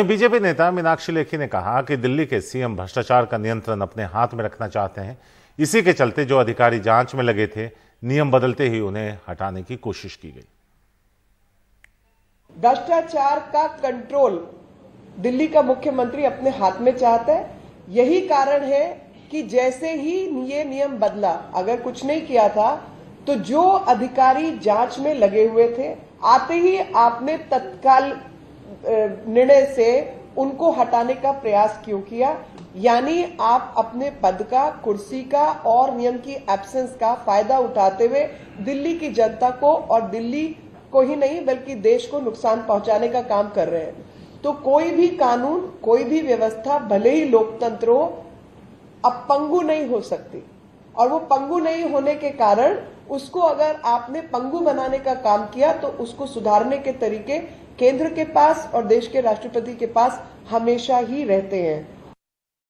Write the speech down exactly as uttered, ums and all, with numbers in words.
BJP नेता मीनाक्षी लेखी ने कहा कि दिल्ली के सीएम भ्रष्टाचार का नियंत्रण अपने हाथ में रखना चाहते हैं। इसी के चलते जो अधिकारी जांच में लगे थे, नियम बदलते ही उन्हें हटाने की कोशिश की गई। भ्रष्टाचार का कंट्रोल दिल्ली का मुख्यमंत्री अपने हाथ में चाहता है। यही कारण है कि जैसे ही ये नियम बदला, अगर कुछ नहीं किया था तो जो अधिकारी जांच में लगे हुए थे, आते ही आपने तत्काल निर्णय से उनको हटाने का प्रयास क्यों किया? यानी आप अपने पद का, कुर्सी का और नियम की एब्सेंस का फायदा उठाते हुए दिल्ली की जनता को और दिल्ली को ही नहीं बल्कि देश को नुकसान पहुंचाने का काम कर रहे हैं। तो कोई भी कानून, कोई भी व्यवस्था, भले ही लोकतंत्र हो, अब पंगु नहीं हो सकती। और वो पंगु नहीं होने के कारण उसको अगर आपने पंगु बनाने का काम किया तो उसको सुधारने के तरीके केंद्र के पास और देश के राष्ट्रपति के पास हमेशा ही रहते हैं।